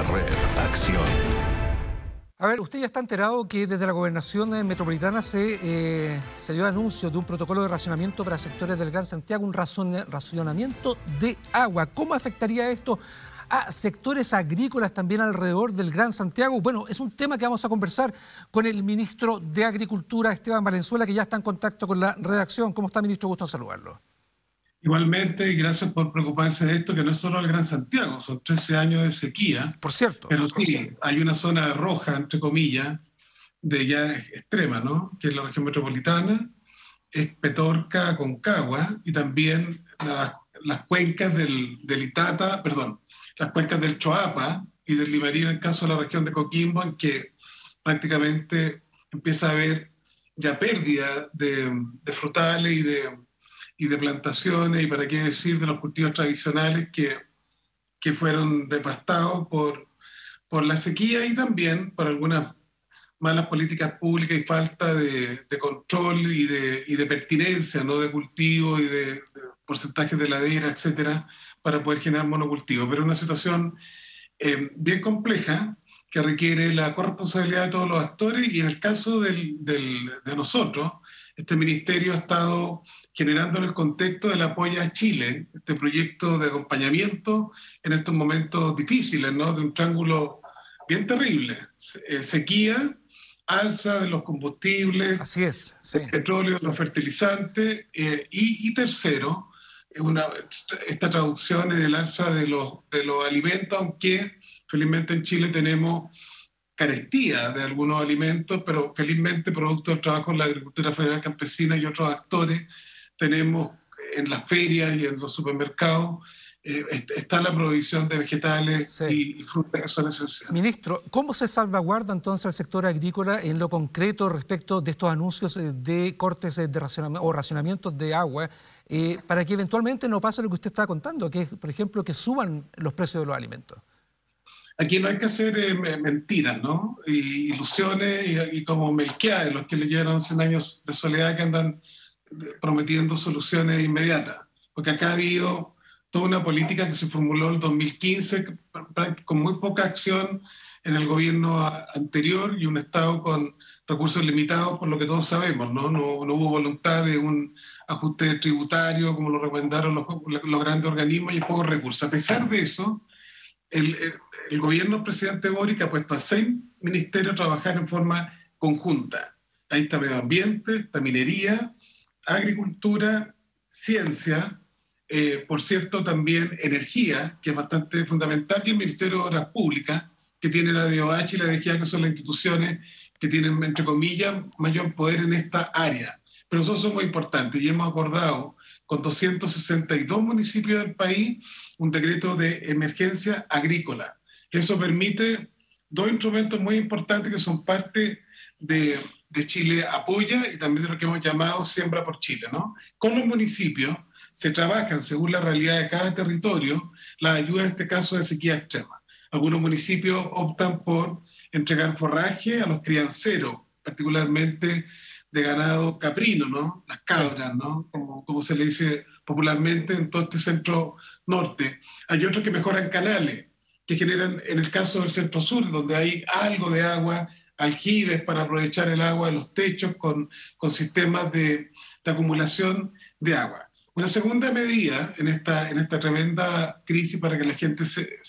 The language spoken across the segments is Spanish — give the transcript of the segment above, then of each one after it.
Red Acción. A ver, usted ya está enterado que desde la Gobernación Metropolitana se dio anuncio de un protocolo de racionamiento para sectores del Gran Santiago, un racionamiento de agua. ¿Cómo afectaría esto a sectores agrícolas también alrededor del Gran Santiago? Bueno, es un tema que vamos a conversar con el ministro de Agricultura, Esteban Valenzuela, que ya está en contacto con la redacción. ¿Cómo está, ministro? Gusto en saludarlo. Igualmente, y gracias por preocuparse de esto, que no es solo el Gran Santiago, son 13 años de sequía. Por cierto. Pero sí, hay una zona roja, entre comillas, de ya extrema, ¿no? Que es la región metropolitana, es Petorca, Aconcagua, y también las cuencas del Itata, perdón, las cuencas del Choapa y del Limarí, en el caso de la región de Coquimbo, en que prácticamente empieza a haber ya pérdida de frutales y de plantaciones, y para qué decir de los cultivos tradicionales que fueron devastados por la sequía y también por algunas malas políticas públicas y falta de control y de pertinencia, ¿no? De cultivo y de porcentajes de ladera, etcétera, para poder generar monocultivo. Pero es una situación bien compleja que requiere la corresponsabilidad de todos los actores, y en el caso de nosotros, este ministerio ha estado generando en el contexto del apoyo a Chile, este proyecto de acompañamiento en estos momentos difíciles, ¿no? De un triángulo bien terrible. Sequía, alza de los combustibles, Así es, sí. el petróleo, los fertilizantes, y tercero, esta traducción en el alza de los alimentos, aunque felizmente en Chile tenemos carestía de algunos alimentos, pero felizmente producto del trabajo en la agricultura familiar campesina y otros actores, tenemos en las ferias y en los supermercados, está la provisión de vegetales, sí, y frutas que son esenciales. Ministro, ¿cómo se salvaguarda entonces el sector agrícola en lo concreto respecto de estos anuncios de cortes de racionamientos de agua para que eventualmente no pase lo que usted estaba contando, que es, por ejemplo, que suban los precios de los alimentos? Aquí no hay que hacer mentiras, ¿no? Y ilusiones y como Melquiades, los que leyeron 100 años de soledad, que andan prometiendo soluciones inmediatas. Porque acá ha habido toda una política que se formuló en el 2015 con muy poca acción en el gobierno anterior y un Estado con recursos limitados, por lo que todos sabemos, ¿no? No hubo voluntad de un ajuste tributario como lo recomendaron los grandes organismos, y pocos recursos. A pesar de eso, el gobierno del presidente Boric ha puesto a 6 ministerios a trabajar en forma conjunta. Ahí está medio ambiente, está minería, agricultura, ciencia, por cierto también energía, que es bastante fundamental, y el Ministerio de Obras Públicas, que tiene la DOH y la DGA, que son las instituciones que tienen, entre comillas, mayor poder en esta área. Pero nosotros somos importantes y hemos acordado con 262 municipios del país un decreto de emergencia agrícola. Eso permite 2 instrumentos muy importantes que son parte de Chile Apoya y también de lo que hemos llamado Siembra por Chile, ¿no? Con los municipios se trabajan según la realidad de cada territorio las ayudas, en este caso de sequía extrema. Algunos municipios optan por entregar forraje a los crianceros, particularmente de ganado caprino, ¿no? Las cabras, ¿no? Como se le dice popularmente en todo este centro norte. Hay otros que mejoran canales, que generan, en el caso del centro sur, donde hay algo de agua, aljibes para aprovechar el agua de los techos con sistemas de acumulación de agua. Una segunda medida en esta tremenda crisis para que la gente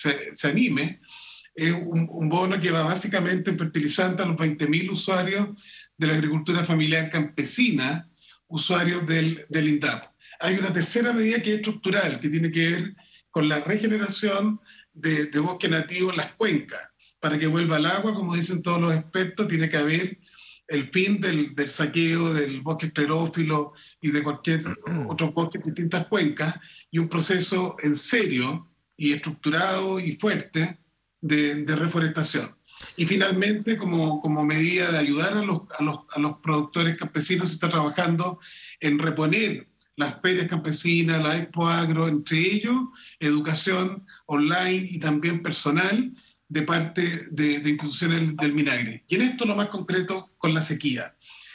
se anime es un bono que va básicamente en fertilizante a los 20.000 usuarios de la agricultura familiar campesina, usuarios del INDAP. Hay una tercera medida que es estructural, que tiene que ver con la regeneración de bosque nativo en las cuencas. Para que vuelva el agua, como dicen todos los expertos, tiene que haber el fin del saqueo del bosque esclerófilo y de cualquier otro bosque en distintas cuencas, y un proceso en serio y estructurado y fuerte de reforestación. Y finalmente, como medida de ayudar a los productores campesinos, se está trabajando en reponer las ferias campesinas, la Expo Agro, entre ellos educación online y también personal de parte de instituciones del Minagri. Y en esto lo más concreto con la sequía.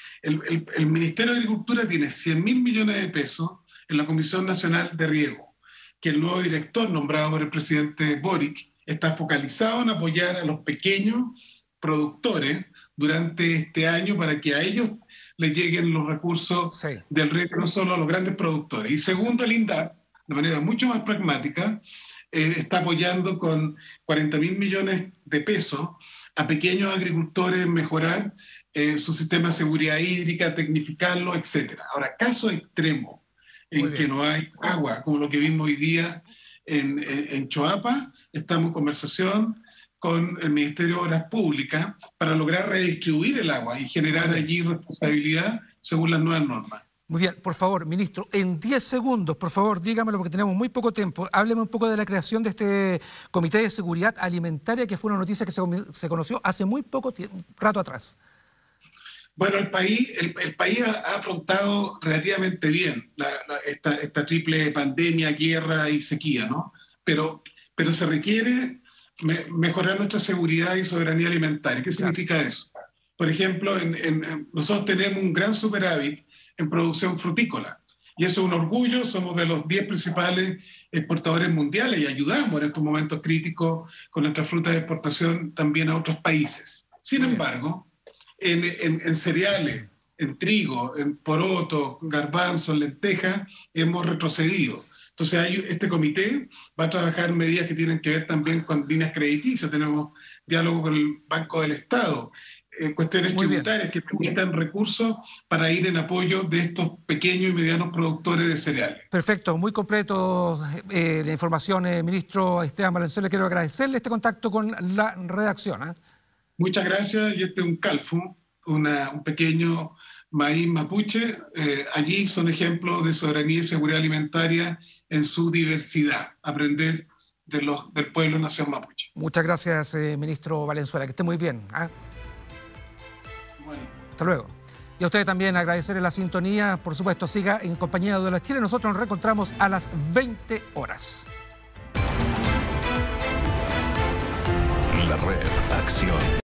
El Ministerio de Agricultura tiene 100.000 millones de pesos en la Comisión Nacional de Riego, que el nuevo director nombrado por el presidente Boric está focalizado en apoyar a los pequeños productores durante este año para que a ellos les lleguen los recursos del riego, no solo a los grandes productores. Y segundo, el INDAP, de manera mucho más pragmática, está apoyando con 40.000 millones de pesos a pequeños agricultores en mejorar su sistema de seguridad hídrica, tecnificarlo, etc. Ahora, caso extremo en que no hay agua, como lo que vimos hoy día en Choapa, estamos en conversación con el Ministerio de Obras Públicas para lograr redistribuir el agua y generar allí responsabilidad según las nuevas normas. Muy bien, por favor, ministro, en 10 segundos, por favor, dígamelo porque tenemos muy poco tiempo. Hábleme un poco de la creación de este Comité de Seguridad Alimentaria, que fue una noticia que se conoció hace muy poco rato atrás. Bueno, el país ha afrontado relativamente bien esta triple pandemia, guerra y sequía, ¿no? Pero se requiere mejorar nuestra seguridad y soberanía alimentaria. ¿Qué significa eso? Por ejemplo, nosotros tenemos un gran superávit en producción frutícola. Y eso es un orgullo, somos de los 10 principales exportadores mundiales y ayudamos en estos momentos críticos con nuestra fruta de exportación también a otros países. Sin embargo, en cereales, en trigo, en poroto, garbanzos, lentejas, hemos retrocedido. Entonces este comité va a trabajar medidas que tienen que ver también con líneas crediticias, tenemos diálogo con el Banco del Estado, cuestiones tributarias que permitan recursos para ir en apoyo de estos pequeños y medianos productores de cereales. Perfecto, muy completo la información, ministro Esteban Valenzuela. Quiero agradecerle este contacto con la redacción. Muchas gracias, y este es un calfo, un pequeño maíz mapuche. Allí son ejemplos de soberanía y seguridad alimentaria en su diversidad, aprender del pueblo nación mapuche. Muchas gracias, ministro Valenzuela, que esté muy bien. Bueno. Hasta luego. Y a ustedes también agradecerle la sintonía. Por supuesto, siga en compañía de Chile. Nosotros nos reencontramos a las 20 horas. La Red Acción.